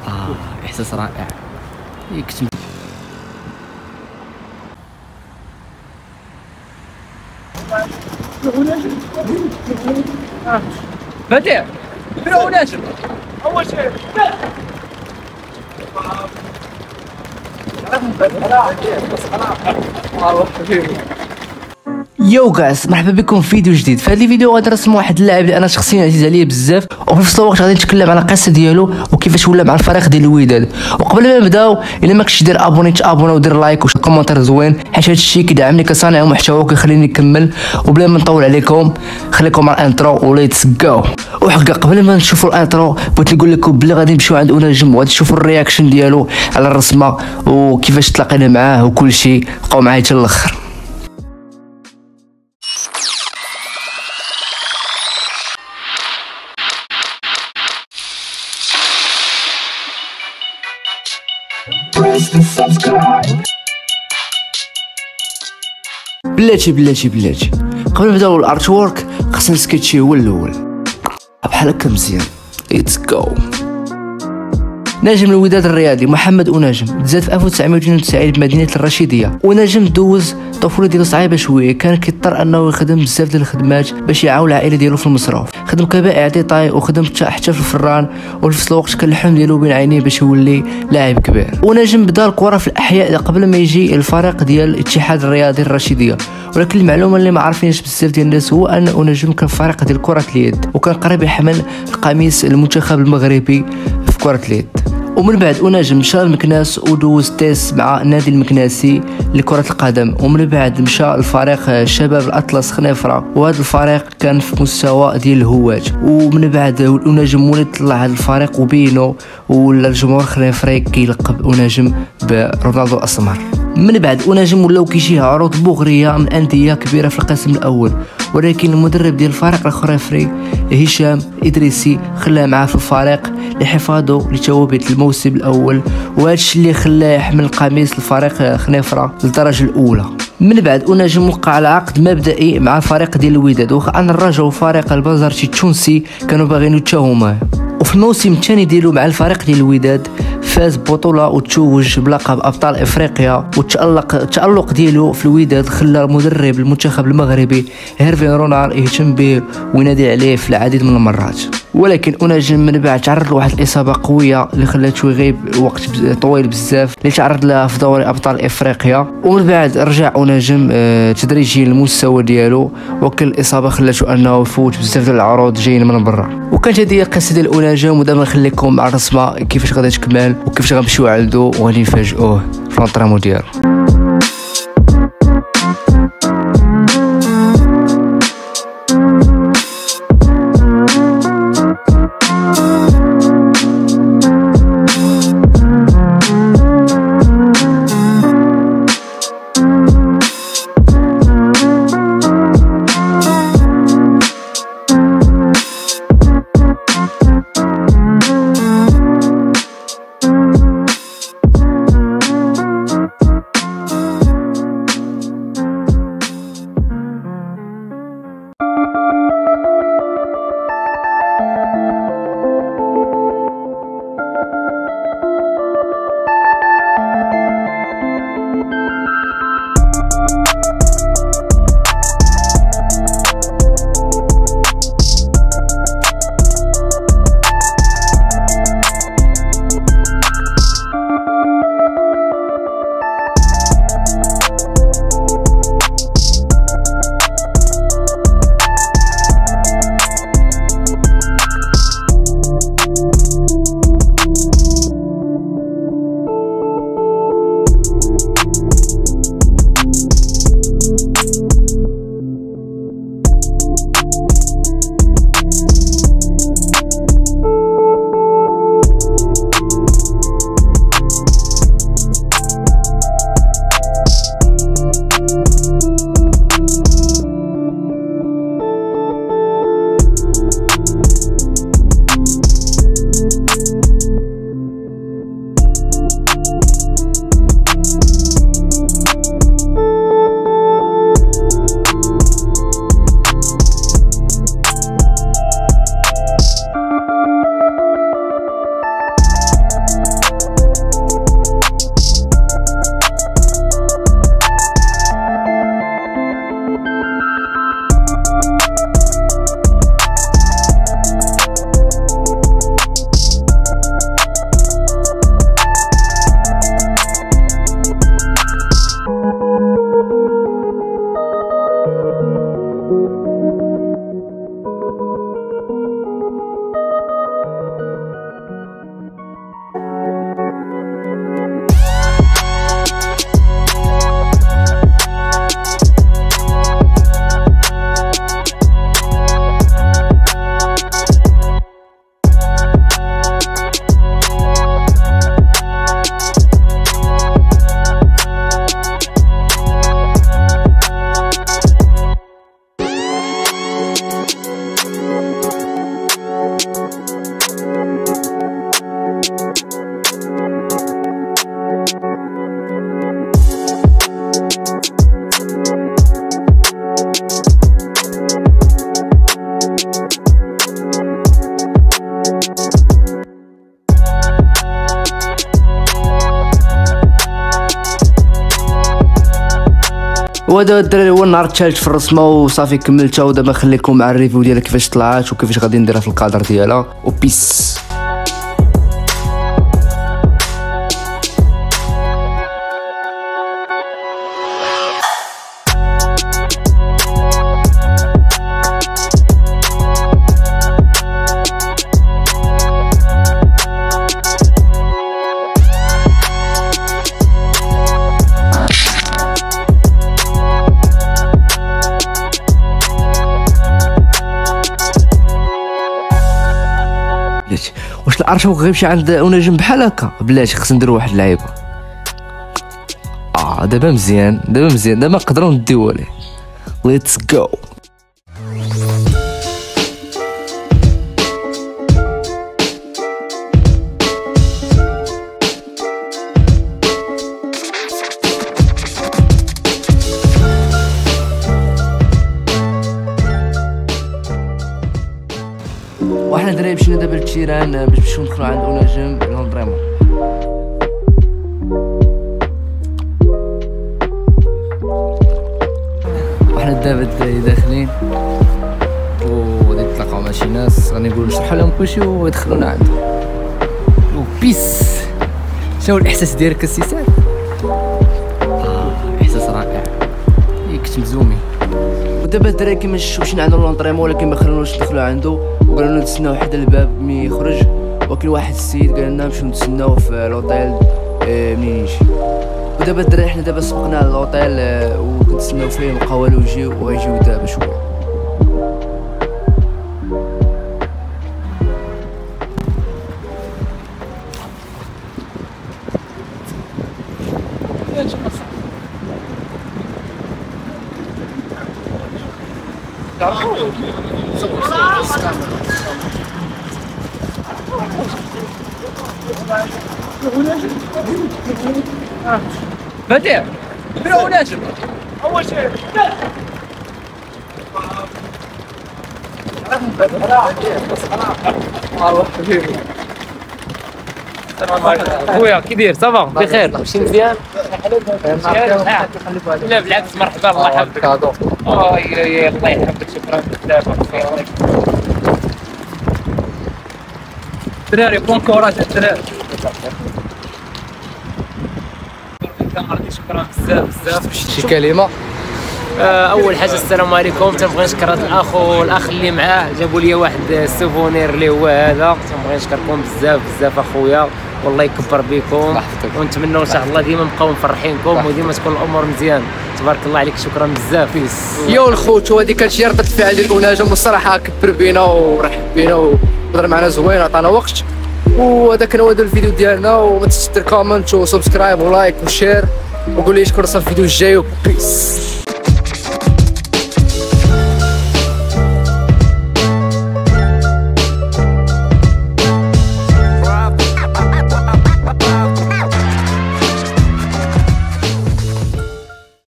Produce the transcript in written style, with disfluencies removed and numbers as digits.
احساس رائع. يكتم بديع فين ناجم اول شيء يو جايز، مرحبا بكم في فيديو جديد. في هذا الفيديو غادي نرسم واحد اللاعب اللي انا شخصيا عزيز عليا بزاف، وفي نفس الوقت غادي نتكلم على القصه ديالو وكيفاش ولا مع الفريق ديال الوداد. وقبل ما نبداو، الا ما كنتش دير ابوني تابونا ودير لايك وكومونتير زوين، حيت هذا الشيء كيدعمني كصانع محتوى وكيخليني نكمل. وبلا ما نطول عليكم خليكم مع الانترو وليتس جو. وحقا قبل ما نشوفوا الانترو بغيت نقول لكم بلي غادي نمشيو عند نجم وغادي تشوفوا الرياكشن ديالو على الرسمه وكيفاش تلاقينا معاه وكل شيء. بقاو معايا حتى الاخر. بلاتي قبل ما نبداو الارت وورك خصنا نسكيتشي هو الاول بحال هكا مزيان. ليتس جو. نجم الوداد الرياضي محمد نجم تزاد في 1992 بمدينه الرشيديه. ونجم دوز الطفوله ديالو صعيبه شويه، كان كيضطر انه يخدم بزاف ديال الخدمات باش يعاون العائله ديالو في المصروف. خدم كبائع ديتاي وخدم حتى في الفران، وفي نفس الوقت كان الحلم ديالو بين عينيه باش يولي لاعب كبير. ونجم بدا الكره في الاحياء قبل ما يجي الفريق ديال الاتحاد الرياضي الرشيديه. ولكن المعلومه اللي ما عارفينش بزاف ديال الناس هو ان نجم كان في فريق ديال كره اليد، وكان قريب يحمل قميص المنتخب المغربي في كره اليد. ومن بعد نجم مشى لمكناس ودوز تيس مع النادي المكناسي لكرة القدم. ومن بعد مشى الفريق شباب الأطلس خنيفرة، وهذا الفريق كان في مستوى ديال الهواج. ومن بعد نجم ولد طلع هذا الفريق وبينو، ولا الجمهور الخنيفري كيلقب نجم برونالدو الأسمر. من بعد نجم ولاو كيجيه عروض مغريه من انديه كبيره في القسم الاول، ولكن المدرب ديال الفريق الخريفري هشام ادريسي خلاه معاه في الفريق لحفاظه لتوابيت الموسم الاول، وهذا الشيء اللي خلاه يحمل قميص الفريق خنيفره للدرجه الاولى. من بعد نجم وقع على عقد مبدئي مع الفريق ديال الوداد، وخا ان الرجاء وفريق البازارتي التونسي كانوا باغيين يتهموه. وفي الموسم الثاني ديالو مع الفريق ديال الوداد فاز ببطوله وتوج بلقب ابطال افريقيا. والتالق ديالو في الوداد خلى المدرب المنتخب المغربي هيرفي رونار يهتم به وينادي عليه في العديد من المرات. ولكن نجم من بعد تعرض لواحد الاصابه قويه اللي خلاته يغيب وقت طويل بزاف، اللي تعرض لها في دوري ابطال افريقيا. ومن بعد رجع نجم تدريجيا للمستوى ديالو، وكل الاصابه خلاته انه يفوت بزاف ديال العروض جايين من برا. وكانت هذه القصه ديال نجم، ودابا نخليكم مع الرسمه كيفاش غادي تكمل وكيفاش غنمشيو عنده وغادي نفاجئوه في لونطرامون ديالو. ودابا الدراري هو النهار الثالث في الرسمه وصافي كملتها، ودابا نخليكم مع الريفيو ديالها كيفاش طلعت وكيفاش غادي نديرها في الكادر ديالها، وبيس. واش الارشيف غيمشي عند ونجم بحال هكا؟ بلاتي خصنا نديرو واحد اللعيبه. دابا مزيان دابا نقدروا نديو عليه. ليتس جو. وحنا دراري مشينا دابا للتيران باش نمشيو ندخلو عند ونجم لوندريمون. وحنا دابا داخلين وغادي نتلاقاو مع شي ناس، غادي نقولو نشرحو لهم كلشي ويدخلونا عنده. وبيس. شنو الاحساس ديالك السي سعد؟ احساس رائع، كنت مزومي. ودابا الدراري كيما مشينا عند لونطريمون ولكن ما خلوناش ندخلو عنده، وقالوا لنا نتسناو حدا الباب ملي يخرج، ولكن واحد السيد قال لنا نمشيو نتسناو في لوطيل منين يجي. ودابا الدراري حنا دابا سبقنا على لوطيل وكنتسناو فيه، لقاو والو يجيو وغيجيو دابا شويه. بديع بلا وناجم اول شيء خويا كي داير صافا بخير ماشي مزيان لا بالعكس مرحبا الله يحفظك الله يحفظك شكرا بزاف الدراري بون كوراج الدراري شكرا بزاف شي كلمه. اول حاجه السلام عليكم، تنبغي نشكر هذا الاخ اللي معاه جابوا لي واحد السوفونير اللي هو هذا، تنبغي نشكركم بزاف اخويا، والله يكبر بكم ونتمنوا ان شاء الله ديما نبقاو مفرحينكم وديما تكون الامور مزيان. تبارك الله عليك، شكرا بزاف. يو الخوت، وهذه كانت شي ردة فعل ديال ونجم، والصراحه كبر بينا ورحب بينا وهضر معنا زوين عطانا وقت، وهذا كان هو الفيديو ديالنا. وما تنساش دير كومنت وسبسكرايب ولايك وشير، وقول لي شكون وصل الفيديو الجاي، وبيس.